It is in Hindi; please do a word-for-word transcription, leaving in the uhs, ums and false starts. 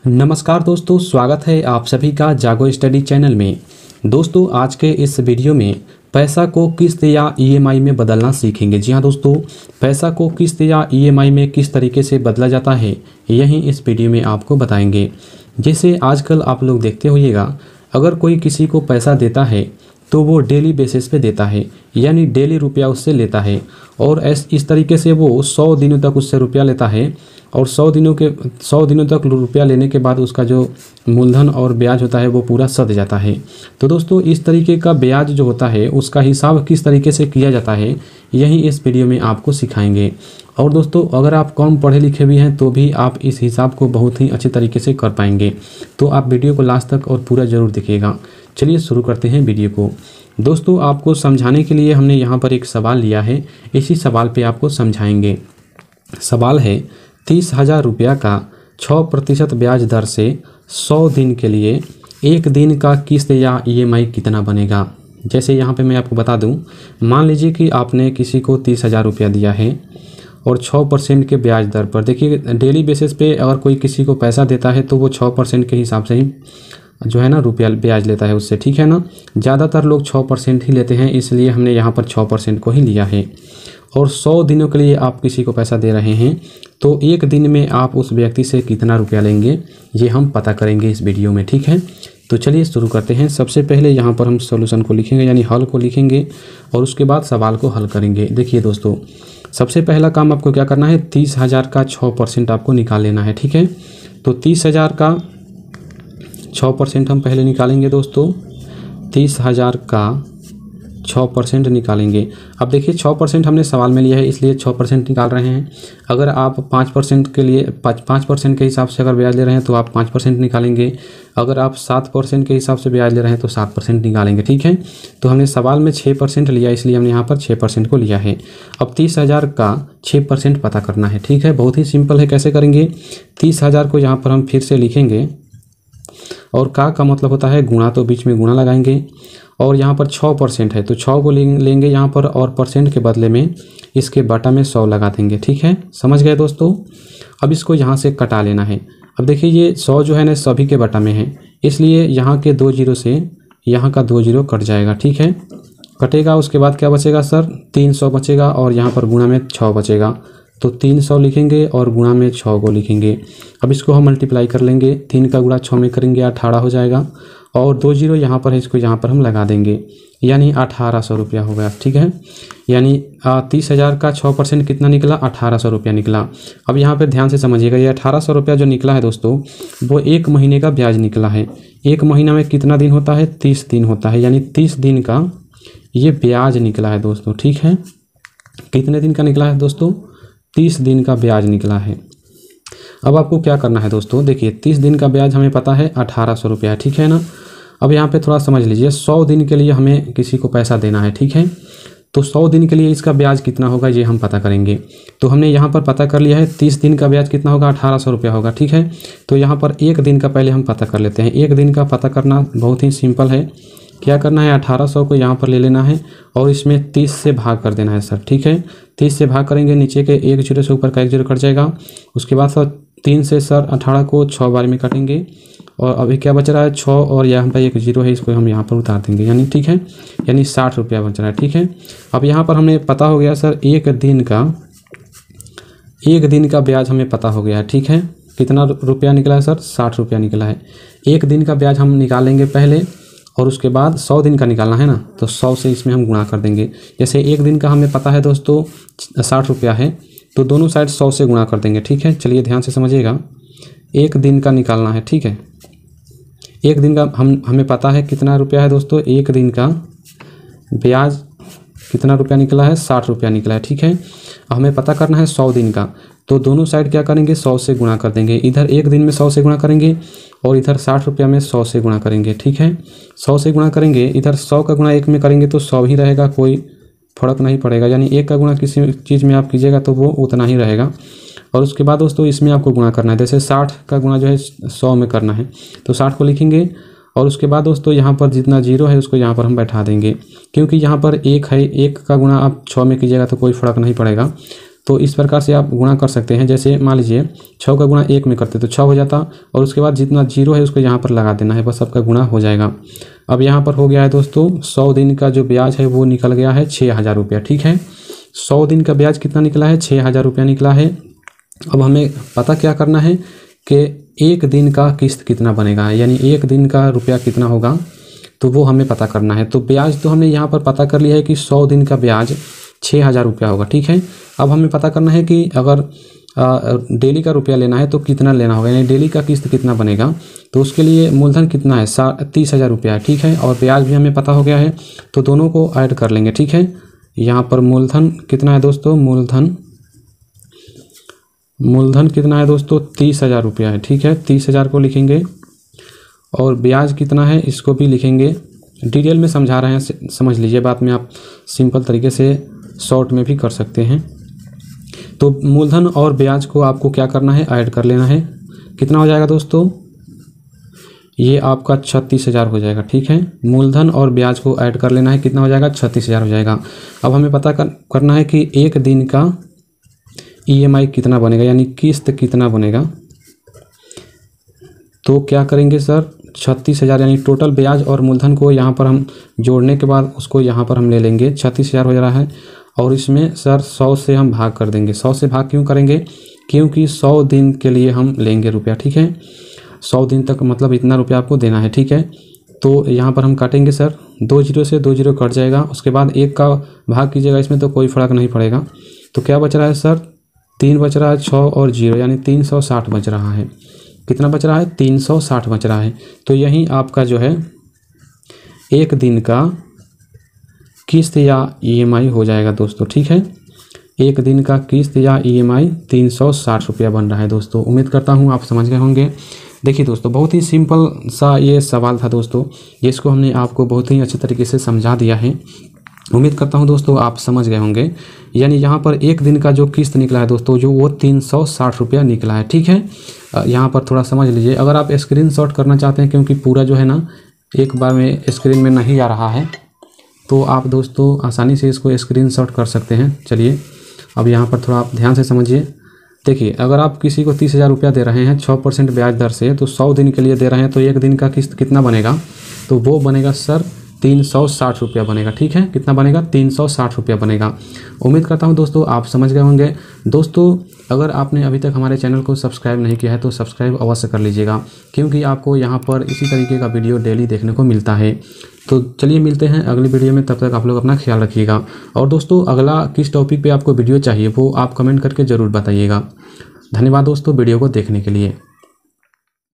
नमस्कार दोस्तों, स्वागत है आप सभी का जागो स्टडी चैनल में। दोस्तों, आज के इस वीडियो में पैसा को किस्त या ईएमआई में बदलना सीखेंगे। जी हाँ दोस्तों, पैसा को किस्त या ईएमआई में किस तरीके से बदला जाता है यही इस वीडियो में आपको बताएंगे। जैसे आजकल आप लोग देखते होइएगा, अगर कोई किसी को पैसा देता है तो वो डेली बेसिस पे देता है, यानी डेली रुपया उससे लेता है और ऐस इस तरीके से वो सौ दिनों तक उससे रुपया लेता है और सौ दिनों के सौ दिनों तक रुपया लेने के बाद उसका जो मूलधन और ब्याज होता है वो पूरा सध जाता है। तो दोस्तों, इस तरीके का ब्याज जो होता है उसका हिसाब किस तरीके से किया जाता है यही इस वीडियो में आपको सिखाएंगे। और दोस्तों, अगर आप कम पढ़े लिखे भी हैं तो भी आप इस हिसाब को बहुत ही अच्छे तरीके से कर पाएंगे। तो आप वीडियो को लास्ट तक और पूरा ज़रूर देखिएगा। चलिए शुरू करते हैं वीडियो को। दोस्तों, आपको समझाने के लिए हमने यहाँ पर एक सवाल लिया है, इसी सवाल पे आपको समझाएंगे। सवाल है, तीस हज़ार रुपया का छः प्रतिशत ब्याज दर से सौ दिन के लिए एक दिन का किस्त या ईएमआई कितना बनेगा। जैसे यहाँ पे मैं आपको बता दूँ, मान लीजिए कि आपने किसी को तीस हज़ार रुपया दिया है और छः परसेंट के ब्याज दर पर। देखिए, डेली बेसिस पे अगर कोई किसी को पैसा देता है तो वो छः परसेंट के हिसाब से ही जो है ना रुपया ब्याज लेता है उससे, ठीक है ना। ज़्यादातर लोग छः परसेंट ही लेते हैं, इसलिए हमने यहाँ पर छः परसेंट को ही लिया है। और सौ दिनों के लिए आप किसी को पैसा दे रहे हैं तो एक दिन में आप उस व्यक्ति से कितना रुपया लेंगे ये हम पता करेंगे इस वीडियो में, ठीक है। तो चलिए शुरू करते हैं। सबसे पहले यहाँ पर हम सॉल्यूशन को लिखेंगे, यानी हल को लिखेंगे और उसके बाद सवाल को हल करेंगे। देखिए दोस्तों, सबसे पहला काम आपको क्या करना है, तीस हज़ार का छः परसेंट आपको निकाल लेना है, ठीक है। तो तीस हज़ार का छः परसेंट हम पहले निकालेंगे दोस्तों। तीस हज़ार का छः परसेंट निकालेंगे। अब देखिए, छः परसेंट हमने सवाल में लिया है इसलिए छः परसेंट निकाल रहे हैं। अगर आप पाँच परसेंट के लिए पाँच पाँच परसेंट के हिसाब से अगर ब्याज ले रहे हैं तो आप पाँच परसेंट निकालेंगे। अगर आप सात परसेंट के हिसाब से ब्याज ले रहे हैं तो सात परसेंट निकालेंगे, ठीक है। तो हमने सवाल में छः परसेंट लिया इसलिए हमने यहाँ पर छः परसेंट को लिया है। अब तीस हज़ार का छः परसेंट पता करना है, ठीक है। बहुत ही सिंपल है, कैसे करेंगे। तीस हज़ार को यहाँ पर हम फिर से लिखेंगे और का का मतलब होता है गुणा, तो बीच में गुणा लगाएंगे। और यहाँ पर छः परसेंट है तो छः को लेंगे यहाँ पर और परसेंट के बदले में इसके बटा में सौ लगा देंगे, ठीक है। समझ गए दोस्तों। अब इसको यहाँ से कटा लेना है। अब देखिए, ये सौ जो है ना सभी के बटा में है, इसलिए यहाँ के दो जीरो से यहाँ का दो जीरो कट जाएगा, ठीक है। कटेगा, उसके बाद क्या बचेगा सर, तीन सौ बचेगा और यहाँ पर गुणा में छः बचेगा। तो तीन सौ लिखेंगे और गुणा में छः को लिखेंगे। अब इसको हम मल्टीप्लाई कर लेंगे, तीन का गुणा छः में करेंगे अठारह हो जाएगा और दो जीरो यहाँ पर है, इसको यहाँ पर हम लगा देंगे, यानी अठारह सौ रुपया हो गया, ठीक है। यानी तीस हज़ार का छः परसेंट कितना निकला, अठारह सौ रुपया निकला। अब यहाँ पर ध्यान से समझिएगा, ये अठारह सौ रुपया जो निकला है दोस्तों वो एक महीने का ब्याज निकला है। एक महीना में कितना दिन होता है, तीस दिन होता है, यानी तीस दिन का ये ब्याज निकला है दोस्तों, ठीक है। कितने दिन का निकला है दोस्तों, तीस दिन का ब्याज निकला है। अब आपको क्या करना है दोस्तों, देखिए तीस दिन का ब्याज हमें पता है अठारह सौ रुपया है, ठीक है ना। अब यहाँ पे थोड़ा समझ लीजिए, सौ दिन के लिए हमें किसी को पैसा देना है, ठीक है। तो सौ दिन के लिए इसका ब्याज कितना होगा ये हम पता करेंगे। तो हमने यहाँ पर पता कर लिया है, तीस दिन का ब्याज कितना होगा, अठारह सौ रुपया होगा, ठीक है। तो यहाँ पर एक दिन का पहले हम पता कर लेते हैं। एक दिन का पता करना बहुत ही सिंपल है। क्या करना है, अठारह सौ को यहाँ पर ले लेना है और इसमें तीस से भाग कर देना है सर, ठीक है। तीस से भाग करेंगे, नीचे के एक जीरो से ऊपर का एक जीरो कट जाएगा। उसके बाद सर तीन से सर अठारह को छः बार में काटेंगे और अभी क्या बच रहा है, छः और यहाँ पर एक जीरो है, इसको हम यहाँ पर उतार देंगे, यानी ठीक है, यानी साठ रुपया बच रहा है, ठीक है। अब यहाँ पर हमें पता हो गया सर एक दिन का एक दिन का ब्याज हमें पता हो गया है, ठीक है। कितना रुपया निकला है सर, साठ रुपया निकला है। एक दिन का ब्याज हम निकालेंगे पहले और उसके बाद सौ दिन का निकालना है ना, तो सौ से इसमें हम गुणा कर देंगे। जैसे एक दिन का हमें पता है दोस्तों साठ रुपया है, तो दोनों साइड सौ से गुणा कर देंगे, ठीक है। चलिए ध्यान से समझिएगा, एक दिन का निकालना है, ठीक है। एक दिन का हम हमें पता है कितना रुपया है दोस्तों, एक दिन का ब्याज कितना रुपया निकला है, साठ रुपया निकला है, ठीक है। हमें पता करना है सौ दिन का, तो दोनों साइड क्या करेंगे, सौ से गुणा कर देंगे। इधर एक दिन में सौ से गुणा करेंगे और इधर साठ रुपया में सौ से गुणा करेंगे, ठीक है। सौ से गुणा करेंगे, इधर सौ का गुणा एक में करेंगे तो सौ ही रहेगा, कोई फर्क नहीं पड़ेगा। यानी एक का गुणा किसी चीज़ में आप कीजिएगा तो वो उतना ही रहेगा। और उसके बाद दोस्तों इसमें आपको गुणा करना है, जैसे साठ का गुणा जो है सौ में करना है तो साठ को लिखेंगे और उसके बाद दोस्तों यहाँ पर जितना जीरो है उसको यहाँ पर हम बैठा देंगे, क्योंकि यहाँ पर एक है, एक का गुणा आप छः में कीजिएगा तो कोई फ़र्क नहीं पड़ेगा। तो इस प्रकार से आप गुणा कर सकते हैं। जैसे मान लीजिए छः का गुणा एक में करते तो छः हो जाता, और उसके बाद जितना जीरो है उसको यहाँ पर लगा देना है, बस आपका गुणा हो जाएगा। अब यहाँ पर हो गया है दोस्तों सौ दिन का जो ब्याज है वो निकल गया है छः हज़ार रुपया। ठीक है, सौ दिन का ब्याज कितना निकला है, छः हज़ार रुपया निकला है। अब हमें पता क्या करना है कि एक दिन का किस्त कितना बनेगा, यानी एक दिन का रुपया कितना होगा, तो वो हमें पता करना है। तो ब्याज तो हमने यहाँ पर पता कर लिया है कि सौ दिन का ब्याज छः हज़ार रुपया होगा। ठीक है, अब हमें पता करना है कि अगर डेली का रुपया लेना है तो कितना लेना होगा, यानी डेली का किस्त कितना बनेगा। तो उसके लिए मूलधन कितना है, सा तीस हज़ार रुपया है। ठीक है, और ब्याज भी हमें पता हो गया है, तो दोनों को ऐड कर लेंगे। ठीक है, यहाँ पर मूलधन कितना है दोस्तों, मूलधन मूलधन कितना है दोस्तों, तीस हज़ार रुपया है। ठीक है, तीस हज़ार को लिखेंगे, और ब्याज कितना है इसको भी लिखेंगे। डिटेल में समझा रहे हैं, समझ लीजिए, बाद में आप सिंपल तरीके से शॉर्ट में भी कर सकते हैं। तो मूलधन और ब्याज को आपको क्या करना है, ऐड कर लेना है। कितना हो जाएगा दोस्तों, ये आपका छत्तीस हज़ार हो जाएगा। ठीक है, मूलधन और ब्याज को ऐड कर लेना है, कितना हो जाएगा, छत्तीस हज़ार हो जाएगा। अब हमें पता कर, करना है कि एक दिन का ईएमआई कितना बनेगा, यानी किस्त कितना बनेगा। तो क्या करेंगे सर, छत्तीस हज़ार यानी टोटल ब्याज और मूलधन को यहाँ पर हम जोड़ने के बाद उसको यहाँ पर हम ले लेंगे, छत्तीस हज़ार हो जा रहा है। और इसमें सर सौ से हम भाग कर देंगे। सौ से भाग क्यों करेंगे, क्योंकि सौ दिन के लिए हम लेंगे रुपया। ठीक है, सौ दिन तक मतलब इतना रुपया आपको देना है। ठीक है, तो यहाँ पर हम काटेंगे सर, दो जीरो से दो जीरो कट जाएगा, उसके बाद एक का भाग कीजिएगा, इसमें तो कोई फ़र्क नहीं पड़ेगा। तो क्या बच रहा है सर, तीन बच रहा है, छः और जीरो यानी तीन सौ साठ बच रहा है। कितना बच रहा है, तीन सौ साठ बच रहा है। तो यही आपका जो है एक दिन का किस्त या ईएमआई हो जाएगा दोस्तों। ठीक है, एक दिन का किस्त या ईएमआई तीन सौ साठ रुपया बन रहा है दोस्तों। उम्मीद करता हूँ आप समझ गए होंगे। देखिए दोस्तों, बहुत ही सिंपल सा ये सवाल था दोस्तों, जिसको हमने आपको बहुत ही अच्छे तरीके से समझा दिया है। उम्मीद करता हूं दोस्तों आप समझ गए होंगे। यानी यहाँ पर एक दिन का जो किस्त निकला है दोस्तों, जो वो तीन सौ साठ रुपया निकला है। ठीक है, यहाँ पर थोड़ा समझ लीजिए। अगर आप स्क्रीनशॉट करना चाहते हैं, क्योंकि पूरा जो है ना एक बार में स्क्रीन में नहीं आ रहा है, तो आप दोस्तों आसानी से इसको स्क्रीनशॉट कर सकते हैं। चलिए अब यहाँ पर थोड़ा आप ध्यान से समझिए। देखिए, अगर आप किसी को तीस हज़ार रुपया दे रहे हैं छः परसेंट ब्याज दर से, तो सौ दिन के लिए दे रहे हैं, तो एक दिन का किस्त कितना बनेगा, तो वो बनेगा सर तीन सौ साठ रुपया बनेगा। ठीक है, कितना बनेगा, तीन सौ साठ रुपया बनेगा। उम्मीद करता हूं दोस्तों आप समझ गए होंगे। दोस्तों अगर आपने अभी तक हमारे चैनल को सब्सक्राइब नहीं किया है तो सब्सक्राइब अवश्य कर लीजिएगा, क्योंकि आपको यहां पर इसी तरीके का वीडियो डेली देखने को मिलता है। तो चलिए मिलते हैं अगली वीडियो में, तब तक आप लोग अपना ख्याल रखिएगा। और दोस्तों अगला किस टॉपिक पर आपको वीडियो चाहिए वो आप कमेंट करके ज़रूर बताइएगा। धन्यवाद दोस्तों वीडियो को देखने के लिए।